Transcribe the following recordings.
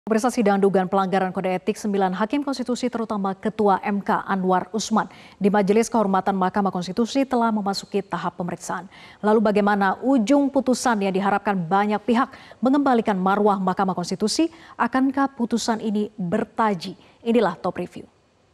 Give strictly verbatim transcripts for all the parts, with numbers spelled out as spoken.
Pemirsa, sidang dugaan pelanggaran kode etik sembilan hakim konstitusi terutama Ketua M K Anwar Usman di Majelis Kehormatan Mahkamah Konstitusi telah memasuki tahap pemeriksaan. Lalu bagaimana ujung putusan yang diharapkan banyak pihak mengembalikan marwah Mahkamah Konstitusi? Akankah putusan ini bertaji? Inilah Top Review.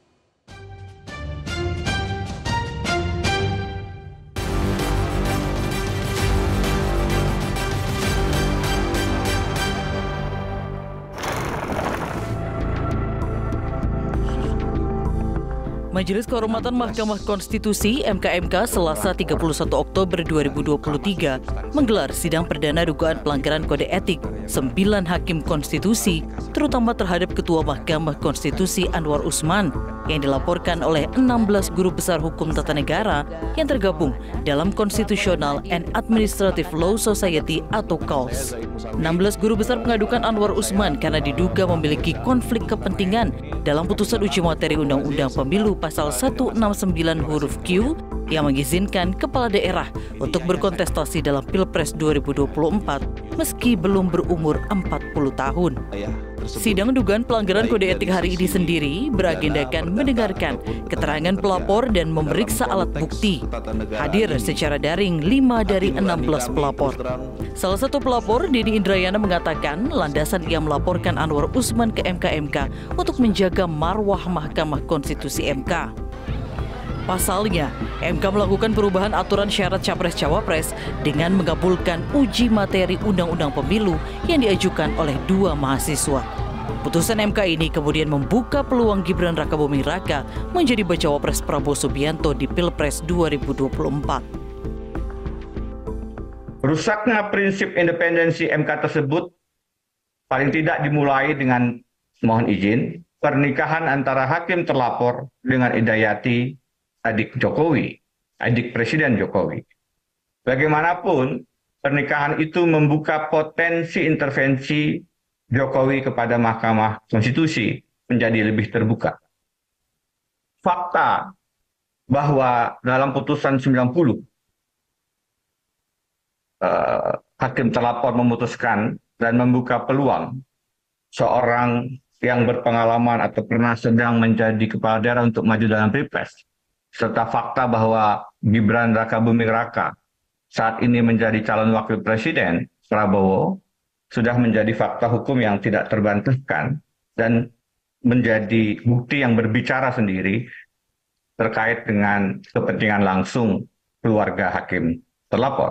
Majelis Kehormatan Mahkamah Konstitusi M K M K Selasa tiga puluh satu Oktober dua ribu dua puluh tiga menggelar sidang perdana dugaan pelanggaran kode etik sembilan hakim konstitusi, terutama terhadap Ketua Mahkamah Konstitusi Anwar Usman yang dilaporkan oleh enam belas guru besar hukum tata negara yang tergabung dalam Constitutional and Administrative Law Society atau C O S. enam belas guru besar mengadukan Anwar Usman karena diduga memiliki konflik kepentingan dalam putusan uji materi Undang-Undang Pemilu pasal seratus enam puluh sembilan huruf Q yang mengizinkan kepala daerah untuk berkontestasi dalam Pilpres dua ribu dua puluh empat meski belum berumur empat puluh tahun. Sidang dugaan pelanggaran kode etik hari ini sendiri beragendakan mendengarkan keterangan pelapor dan memeriksa alat bukti. Hadir secara daring lima dari enam belas pelapor. Salah satu pelapor, Denny Indrayana, mengatakan landasan ia melaporkan Anwar Usman ke M K M K untuk menjaga marwah Mahkamah Konstitusi M K. Pasalnya, M K melakukan perubahan aturan syarat Capres-Cawapres dengan mengabulkan uji materi Undang-Undang Pemilu yang diajukan oleh dua mahasiswa. Putusan M K ini kemudian membuka peluang Gibran Rakabuming Raka menjadi bacawa pres Prabowo Subianto di Pilpres dua ribu dua puluh empat. Rusaknya prinsip independensi M K tersebut paling tidak dimulai dengan, mohon izin, pernikahan antara hakim terlapor dengan Idayati, adik Jokowi, adik Presiden Jokowi. Bagaimanapun, pernikahan itu membuka potensi intervensi Jokowi kepada Mahkamah Konstitusi menjadi lebih terbuka. Fakta bahwa dalam putusan sembilan puluh, eh, hakim terlapor memutuskan dan membuka peluang seorang yang berpengalaman atau pernah sedang menjadi kepala daerah untuk maju dalam Pilpres, serta fakta bahwa Gibran Rakabuming Raka saat ini menjadi calon wakil presiden Prabowo sudah menjadi fakta hukum yang tidak terbantahkan dan menjadi bukti yang berbicara sendiri terkait dengan kepentingan langsung keluarga hakim terlapor.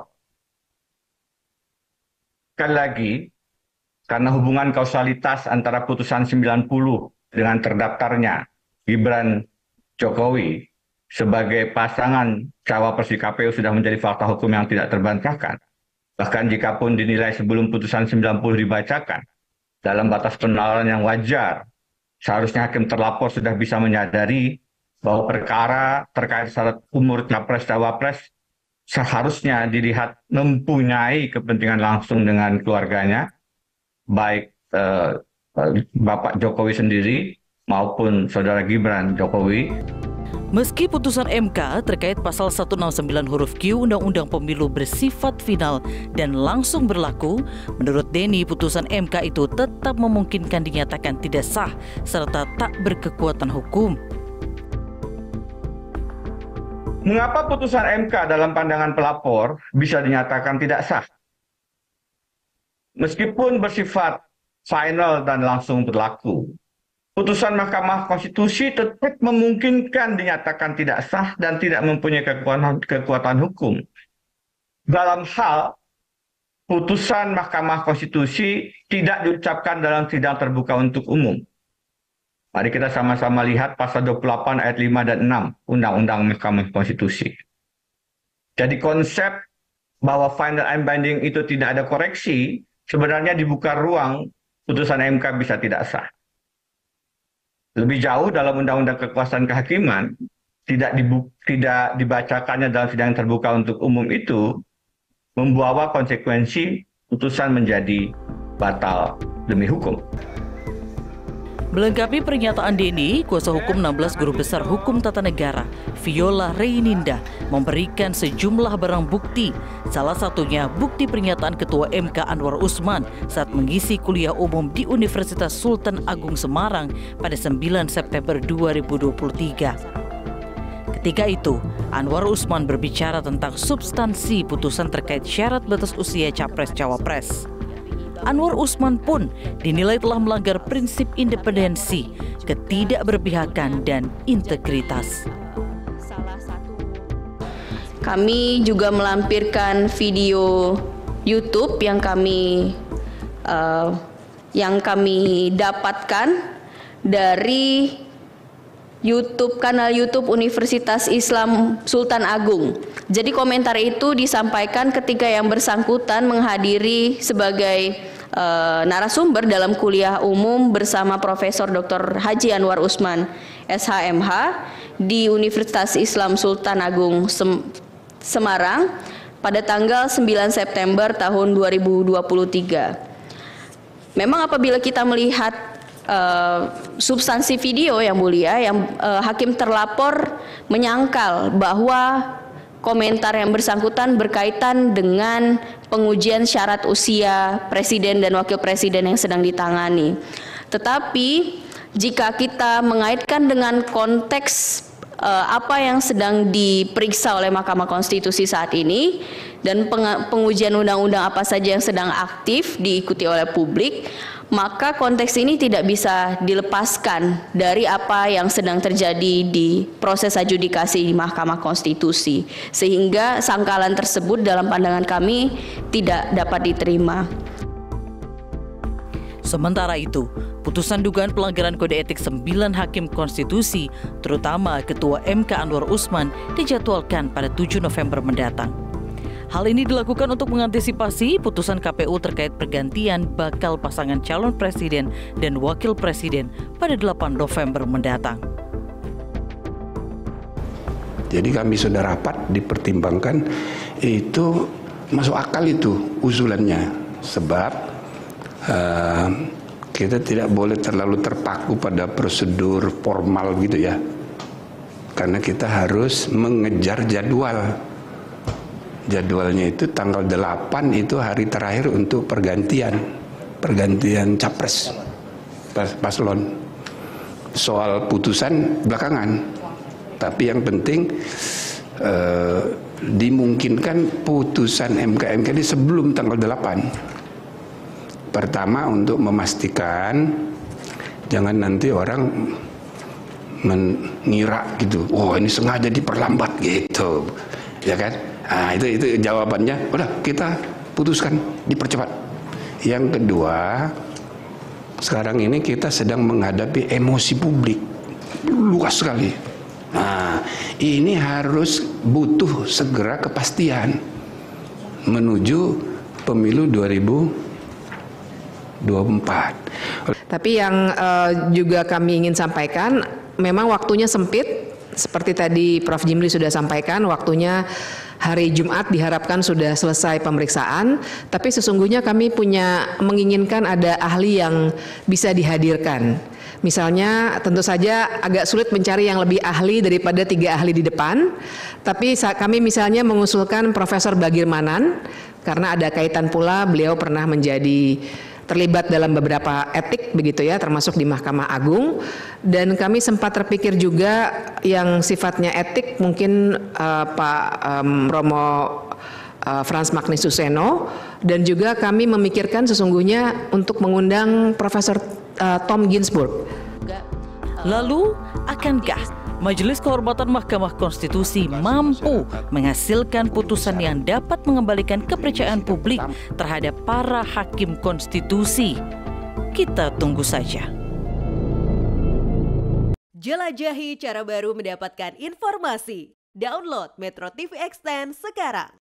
Sekali lagi, karena hubungan kausalitas antara putusan sembilan puluh dengan terdaftarnya Gibran Jokowi sebagai pasangan cawapres di K P U sudah menjadi fakta hukum yang tidak terbantahkan. Bahkan jika pun dinilai sebelum putusan sembilan puluh dibacakan, dalam batas penalaran yang wajar, seharusnya hakim terlapor sudah bisa menyadari bahwa perkara terkait syarat umur capres-cawapres seharusnya dilihat mempunyai kepentingan langsung dengan keluarganya, baik eh, Bapak Jokowi sendiri maupun Saudara Gibran Jokowi. Meski putusan M K terkait pasal seratus enam puluh sembilan huruf Q Undang-Undang Pemilu bersifat final dan langsung berlaku, menurut Denny putusan M K itu tetap memungkinkan dinyatakan tidak sah serta tak berkekuatan hukum. Mengapa putusan M K dalam pandangan pelapor bisa dinyatakan tidak sah? Meskipun bersifat final dan langsung berlaku, putusan Mahkamah Konstitusi tetap memungkinkan dinyatakan tidak sah dan tidak mempunyai kekuatan, kekuatan hukum. Dalam hal putusan Mahkamah Konstitusi tidak diucapkan dalam sidang terbuka untuk umum. Mari kita sama-sama lihat pasal dua puluh delapan ayat lima dan enam Undang-Undang Mahkamah Konstitusi. Jadi konsep bahwa final and binding itu tidak ada koreksi, sebenarnya dibuka ruang putusan M K bisa tidak sah. Lebih jauh dalam Undang-Undang Kekuasaan Kehakiman, tidak, dibu tidak dibacakannya dalam sidang terbuka untuk umum itu membawa konsekuensi putusan menjadi batal demi hukum. Melengkapi pernyataan Denny, kuasa hukum enam belas guru besar hukum tata negara, Viola Reininda, memberikan sejumlah barang bukti. Salah satunya bukti pernyataan Ketua M K Anwar Usman saat mengisi kuliah umum di Universitas Sultan Agung Semarang pada sembilan September dua ribu dua puluh tiga. Ketika itu, Anwar Usman berbicara tentang substansi putusan terkait syarat batas usia Capres-Cawapres. Anwar Usman pun dinilai telah melanggar prinsip independensi, ketidakberpihakan, dan integritas. Kami juga melampirkan video YouTube yang kami uh, yang kami dapatkan dari YouTube kanal YouTube Universitas Islam Sultan Agung. Jadi komentar itu disampaikan ketika yang bersangkutan menghadiri sebagai uh, narasumber dalam kuliah umum bersama Profesor Doktor Haji Anwar Usman, S H M H di Universitas Islam Sultan Agung Sem Semarang pada tanggal sembilan September tahun dua ribu dua puluh tiga. Memang apabila kita melihat Uh, substansi video yang mulia, yang uh, hakim terlapor menyangkal bahwa komentar yang bersangkutan berkaitan dengan pengujian syarat usia presiden dan wakil presiden yang sedang ditangani. Tetapi jika kita mengaitkan dengan konteks uh, apa yang sedang diperiksa oleh Mahkamah Konstitusi saat ini dan pengujian undang-undang apa saja yang sedang aktif diikuti oleh publik, maka konteks ini tidak bisa dilepaskan dari apa yang sedang terjadi di proses adjudikasi di Mahkamah Konstitusi, sehingga sangkalan tersebut dalam pandangan kami tidak dapat diterima. Sementara itu, putusan dugaan pelanggaran kode etik sembilan hakim konstitusi, terutama Ketua M K Anwar Usman, dijadwalkan pada tujuh November mendatang. Hal ini dilakukan untuk mengantisipasi putusan K P U terkait pergantian bakal pasangan calon presiden dan wakil presiden pada delapan November mendatang. Jadi kami sudah rapat dipertimbangkan, itu masuk akal itu usulannya, sebab uh, kita tidak boleh terlalu terpaku pada prosedur formal gitu ya, karena kita harus mengejar jadwal. Jadwalnya itu tanggal delapan itu hari terakhir untuk pergantian pergantian capres pas, paslon. Soal putusan belakangan, tapi yang penting eh, dimungkinkan putusan M K M K ini sebelum tanggal delapan. Pertama, untuk memastikan jangan nanti orang mengira gitu, oh ini sengaja diperlambat gitu, ya kan? Nah, itu itu jawabannya, udah kita putuskan dipercepat. Yang kedua, sekarang ini kita sedang menghadapi emosi publik luas sekali. Nah, ini harus butuh segera kepastian menuju pemilu dua ribu dua puluh empat. Tapi yang uh, juga kami ingin sampaikan, memang waktunya sempit. Seperti tadi Prof Jimli sudah sampaikan, waktunya hari Jumat diharapkan sudah selesai pemeriksaan, tapi sesungguhnya kami punya menginginkan ada ahli yang bisa dihadirkan. Misalnya tentu saja agak sulit mencari yang lebih ahli daripada tiga ahli di depan, tapi kami misalnya mengusulkan Profesor Bagirmanan, karena ada kaitan pula beliau pernah menjadi terlibat dalam beberapa etik begitu ya, termasuk di Mahkamah Agung, dan kami sempat terpikir juga yang sifatnya etik mungkin uh, Pak um, Romo uh, Frans Magnis Suseno, dan juga kami memikirkan sesungguhnya untuk mengundang Profesor uh, Tom Ginsburg. Lalu, akankah Majelis Kehormatan Mahkamah Konstitusi mampu menghasilkan putusan yang dapat mengembalikan kepercayaan publik terhadap para hakim konstitusi? Kita tunggu saja. Jelajahi cara baru mendapatkan informasi. Download Metro T V Extend sekarang.